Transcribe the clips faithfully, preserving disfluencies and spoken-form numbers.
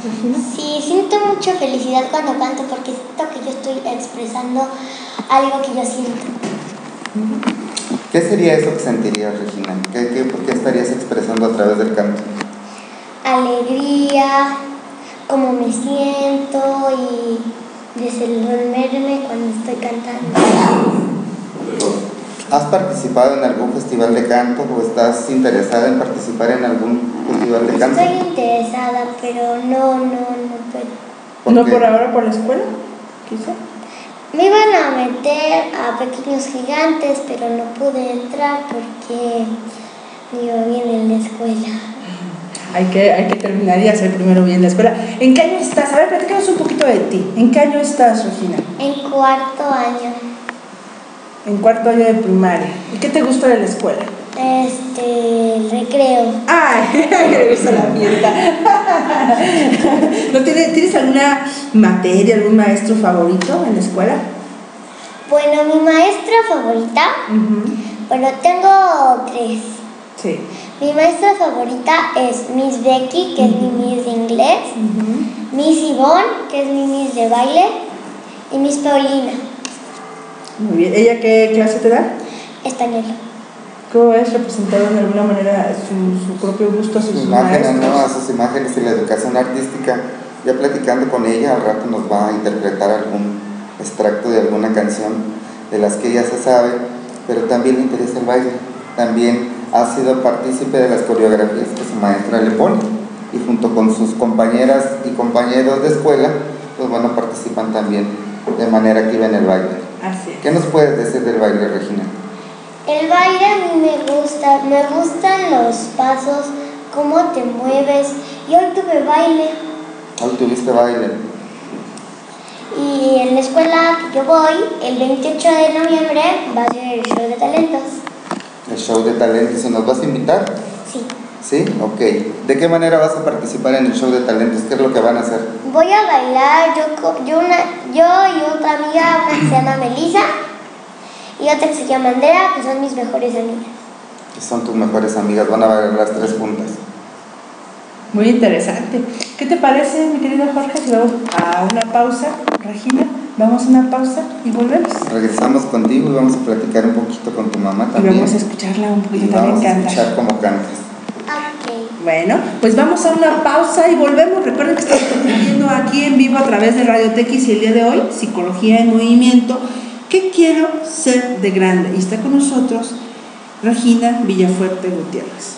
Regina? Sí, siento mucha felicidad cuando canto porque siento que yo estoy expresando algo que yo siento. ¿Qué sería eso que sentirías, Regina? ¿Qué, qué, ¿Por qué estarías expresando a través del canto? Alegría, cómo me siento y desenvolverme cuando estoy cantando. ¿Has participado en algún festival de canto o estás interesada en participar en algún festival de canto? Estoy interesada, pero no, no, no puedo. ¿Por ¿No qué? por ahora por la escuela? Quizá. Me iban a meter a Pequeños Gigantes, pero no pude entrar porque me iba bien en la escuela. Hay que, hay que terminar y hacer primero bien la escuela. ¿En qué año estás? A ver, platícanos un poquito de ti. ¿En qué año estás, Regina? En cuarto año. En cuarto año de primaria. ¿Y qué te gusta de la escuela? Este, el recreo. ¡Ay! Me gusta la fiesta. ¿No tienes, ¿Tienes alguna materia, algún maestro favorito en la escuela? Bueno, mi maestra favorita, Uh-huh. bueno, tengo tres. Sí. Mi maestra favorita es Miss Becky, que es mi Miss de inglés, Uh-huh. Miss Yvonne, que es mi Miss de baile, y Miss Paulina, Muy bien. ¿Ella qué clase te da? español. ¿Cómo es representado de alguna manera su, su propio gusto a sus Sus imágenes, maestros? ¿no? A sus imágenes y la educación artística. Ya platicando con ella, al rato nos va a interpretar algún extracto de alguna canción de las que ella se sabe, pero también le interesa el baile. También ha sido partícipe de las coreografías que su maestra le pone, y junto con sus compañeras y compañeros de escuela, pues bueno, participan también de manera activa en el baile. Así es. ¿Qué nos puedes decir del baile, Regina? El baile a mí me gusta, me gustan los pasos, cómo te mueves. Y hoy tuve baile. Hoy tuviste baile. Y en la escuela que yo voy, el veintiocho de noviembre, va a ser el show de talentos. El show de talentos, ¿y nos vas a invitar? Sí. ¿Sí? Ok. ¿De qué manera vas a participar en el show de talentos? ¿Qué es lo que van a hacer? Voy a bailar, yo, co- yo, una, yo y otra amiga, una que se llama Melissa y otra que se llama Andrea, que son mis mejores amigas. Que son tus mejores amigas, van a bailar las tres juntas. Muy interesante. ¿Qué te parece, mi querido Jorge, si vamos a una pausa? Regina, vamos a una pausa y volvemos. Regresamos contigo y vamos a platicar un poquito con tu mamá Y también. vamos a escucharla un poquito, Y también vamos a canta. escuchar cómo cantas. Ok. Bueno, pues vamos a una pausa y volvemos. Recuerden que estamos transmitiendo aquí en vivo a través de Radio Tequis y el día de hoy, Psicología en Movimiento. ¿Qué quiero ser de grande? Y está con nosotros Regina Villafuerte Gutiérrez.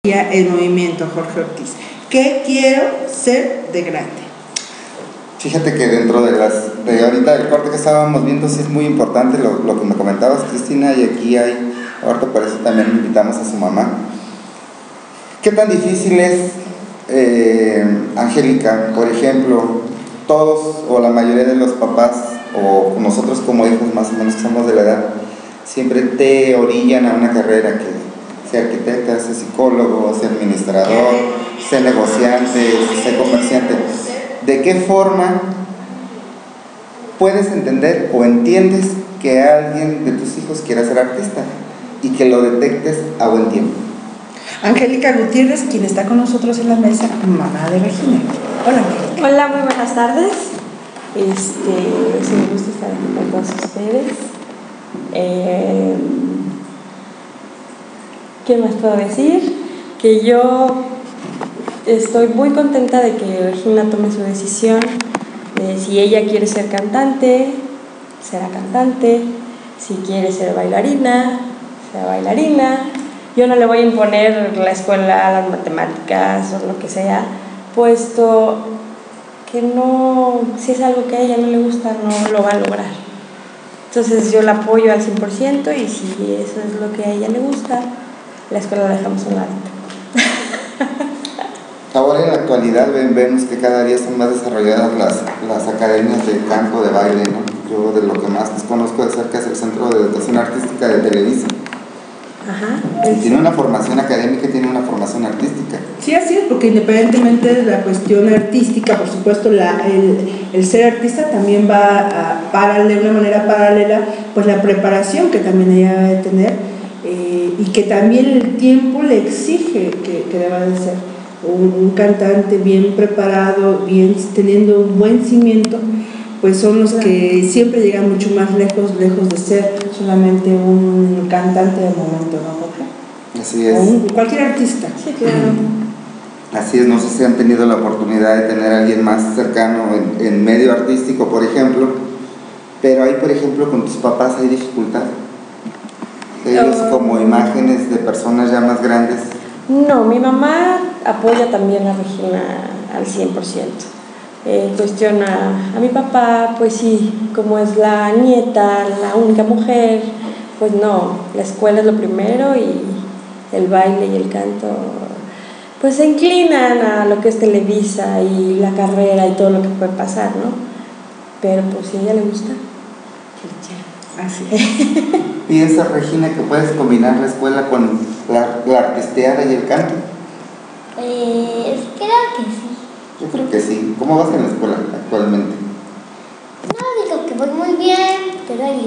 En movimiento, Jorge Ortiz. ¿Qué quiero ser de grande? Fíjate que dentro de las de ahorita el corte que estábamos viendo sí es muy importante lo, lo que me comentabas, Cristina, y aquí hay, ahorita por eso también invitamos a su mamá. ¿Qué tan difícil es, eh, Angélica, por ejemplo, todos o la mayoría de los papás o nosotros como hijos más o menos que somos de la edad, siempre te orillan a una carrera que sea arquitecta, sea psicólogo, sea administrador, sea negociante, sea comerciante? ¿De qué forma puedes entender o entiendes que alguien de tus hijos quiera ser artista y que lo detectes a buen tiempo? Angélica Gutiérrez, quien está con nosotros en la mesa, mamá de Regina. Hola, Angélica. Hola, muy buenas tardes. Este, sí, me gusta estar aquí con todos ustedes. Eh, ¿Qué más puedo decir? Que yo estoy muy contenta de que Regina tome su decisión de si ella quiere ser cantante, será cantante, si quiere ser bailarina, será bailarina. Yo no le voy a imponer la escuela, las matemáticas o lo que sea, puesto que no, si es algo que a ella no le gusta, no lo va a lograr. Entonces yo la apoyo al cien por ciento y si eso es lo que a ella le gusta, la escuela la dejamos a un ladito. Ahora en la actualidad vemos que cada día están más desarrolladas las, las academias de canto, de baile, ¿no? Yo de lo que más desconozco de cerca es el Centro de Educación Artística de Televisa. Ajá. Si tiene una formación académica, tiene una formación artística. Sí, así es, porque independientemente de la cuestión artística, por supuesto, la, el, el ser artista también va a, para, de una manera paralela, pues la preparación que también ella debe tener eh, y que también el tiempo le exige que, que deba de ser un, un cantante bien preparado, bien teniendo un buen cimiento, pues son los que siempre llegan mucho más lejos, lejos de ser solamente un cantante de momento, ¿no, Jorge? Así es. O un, cualquier artista. Sí, claro. Así es, no sé si han tenido la oportunidad de tener a alguien más cercano en, en medio artístico, por ejemplo, pero ahí, por ejemplo, con tus papás hay dificultad. Ellos Uh, como imágenes de personas ya más grandes. No, mi mamá apoya también a Regina al cien por ciento. Eh, cuestiona a mi papá, pues sí, como es la nieta, la única mujer, pues no, la escuela es lo primero y el baile y el canto, pues se inclinan a lo que es Televisa y la carrera y todo lo que puede pasar, ¿no? Pero pues si a ella le gusta, pues ya. Así es. ¿Piensas, Regina, que puedes combinar la escuela con la, la artisteada y el canto? Pues creo que sí. Yo creo que sí. ¿Cómo vas en la escuela actualmente? No digo que voy muy bien, pero hay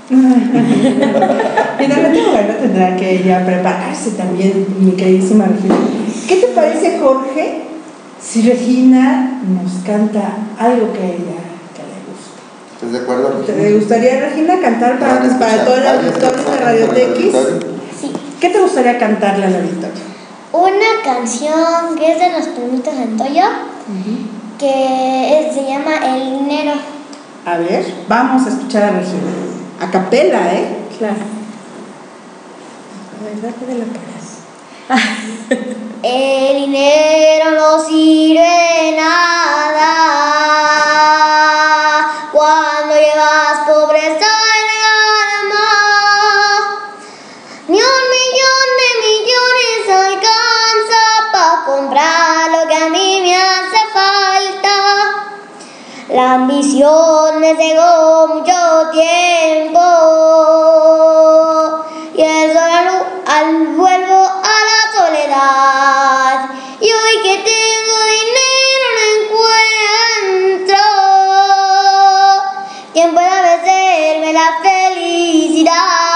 Finalmente, bueno, tendrá que ella prepararse también, mi queridísima Regina. ¿Qué te parece, Jorge, si Regina nos canta algo que a ella que le gusta? ¿Estás de acuerdo, Regina? ¿Te gustaría, Regina, cantar para, ¿Van a para escuchar todos los varias auditores de personas Radio por el T X? auditorio? Sí. ¿Qué te gustaría cantarle al auditorio? Una canción que es de los Primitos Santoyo, uh-huh. que es, se llama El Dinero. A ver, vamos a escuchar a Regina. A capela, ¿eh? Claro. A ver, date de la paras. El dinero no sirve de nada cuando llevas pobreza en el alma. Ni un millón de millones alcanza para comprar lo que a mí me hace falta. La ambición me cegó mucho tiempo y eso al vuelvo a la soledad. Y hoy que tengo dinero no encuentro quien pueda vencerme la felicidad.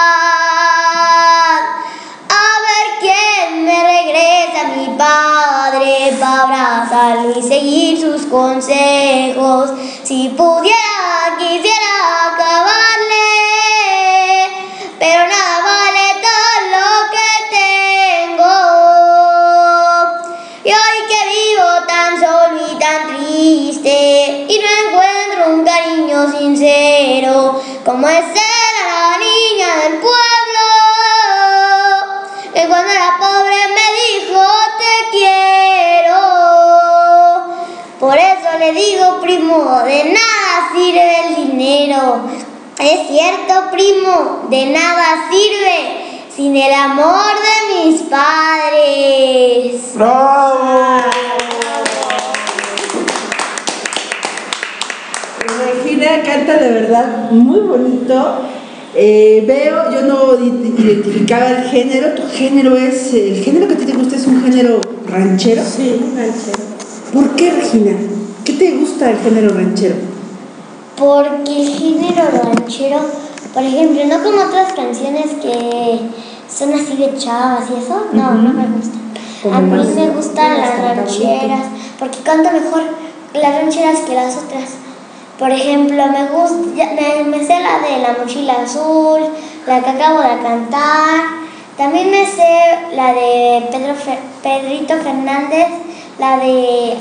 A ver quién me regresa a mi padre para abrazarlo y seguir sus consejos. Si pudiera, quisiera acabarle, pero nada vale todo lo que tengo. Y hoy que vivo tan solo y tan triste y no encuentro un cariño sincero como es ser a la niña del pueblo, que cuando era pobre me dijo primo de nada sirve sin el amor de mis padres. ¡Bravo! Regina canta de verdad muy bonito. Eh, veo, yo no identificaba el género. ¿Tu género es, el género que a ti te gusta es un género ranchero? Sí, ranchero. ¿Por qué, Regina? ¿Qué te gusta del género ranchero? Porque el género ranchero, por ejemplo, no como otras canciones que son así de chavas y eso, no, uh-huh. no me gustan. Como a mí más, me gustan las rancheras, porque canto mejor las rancheras que las otras. Por ejemplo, me gusta, me, me sé la de La Mochila Azul, la que acabo de cantar. También me sé la de Pedro Fe, Pedrito Fernández, la de...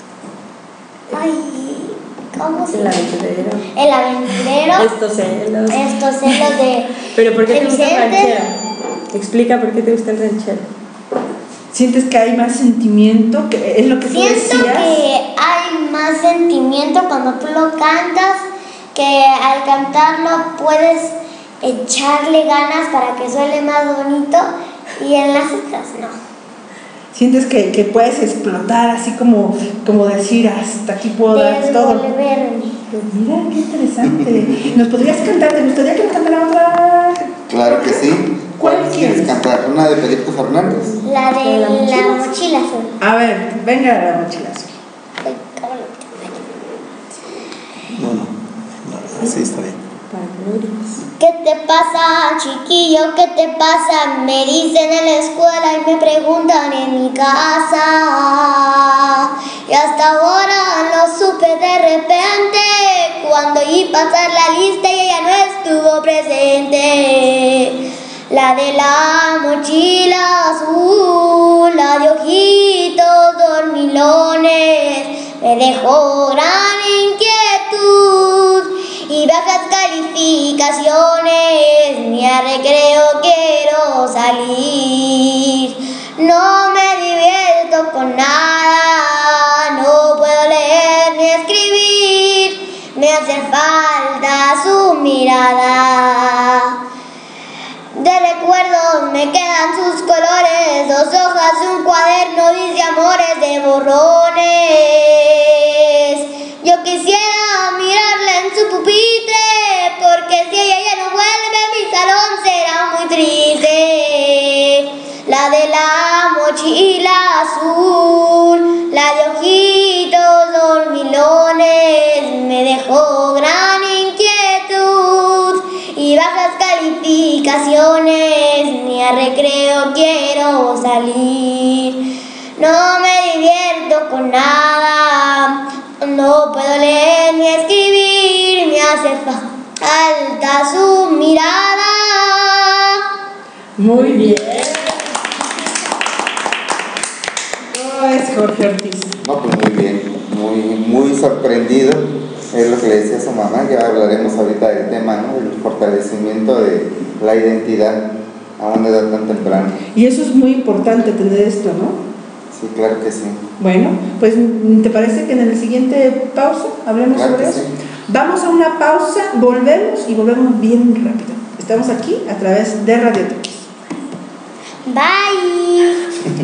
Ay, ¿cómo se llama? El aventurero. El aventurero. Estos celos. Estos celos de... ¿Pero por qué de te gusta el Vicente. ranchero? Explica por qué te gusta el ranchero. ¿Sientes que hay más sentimiento? Que es lo que tú Siento decías. que hay más sentimiento cuando tú lo cantas, que al cantarlo puedes echarle ganas para que suene más bonito, y en las otras no. ¿Sientes que, que puedes explotar así como, como decir hasta aquí puedo dar todo? Devolverme. Mira, qué interesante. ¿Nos podrías cantar? ¿Te gustaría que nos cantara otra? Claro que sí. ¿Cuál quieres quieres? cantar? ¿Una de Pedrito Fernández? La de La la mochila mochila azul. A ver, venga la mochila azul. Ay, cabrón. No, no, no, así está bien. Para que no grites. ¿Qué te pasa, chiquillo? ¿Qué te pasa? Me dicen en la escuela y me preguntan en mi casa. Y hasta ahora lo supe de repente, cuando iba a pasar la lista y ella no estuvo presente. La de la mochila azul, la de ojitos dormilones, me dejó gran inquietud y bajas calificaciones. Ni a recreo quiero salir, no me divierto con nada, no puedo leer ni escribir, me hace falta su mirada. De recuerdos me quedan sus colores, dos hojas de un cuaderno, dice amores de borrones. Yo quisiera mirarla en su pupitre, porque si ella ya no vuelve, mi salón será muy triste. La de la mochila azul, la de ojitos dormilones, me dejó gran inquietud y bajas calificaciones, ni a recreo quiero salir, no me divierto con nada, no puedo leer ni escribir, me hace falta su mirada. Muy bien. No es Jorge Ortiz. No, pues muy bien, muy, muy sorprendido. Es lo que le decía a su mamá, ya hablaremos ahorita del tema, ¿no? Del fortalecimiento de la identidad a una edad tan temprana. Y eso es muy importante, tener esto, ¿no? Sí, claro que sí. Bueno, pues ¿te parece que en el siguiente pausa hablemos Claro sobre que eso? sí. Vamos a una pausa, volvemos y volvemos bien rápido. Estamos aquí a través de Radio Tequis. Bye.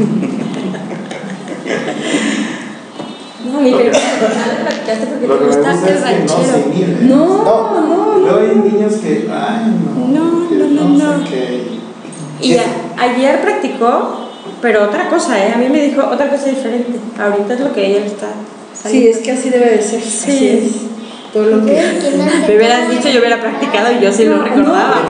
No, mi querido, no platicaste porque Lo te que me gusta gusta el es que no ranchero. se mide. No, no, Luego hay niños que, ay, no. No, que no, no, no. sé qué. Y a- ayer practicó, pero otra cosa, ¿eh? A mí me dijo otra cosa diferente. Ahorita es lo que ella está Sí, saliendo. es que así debe de ser. Sí. Así es. Todo lo que... ¿Quién hace Me hubieras dicho, yo hubiera practicado y yo sí lo No, recordaba. no.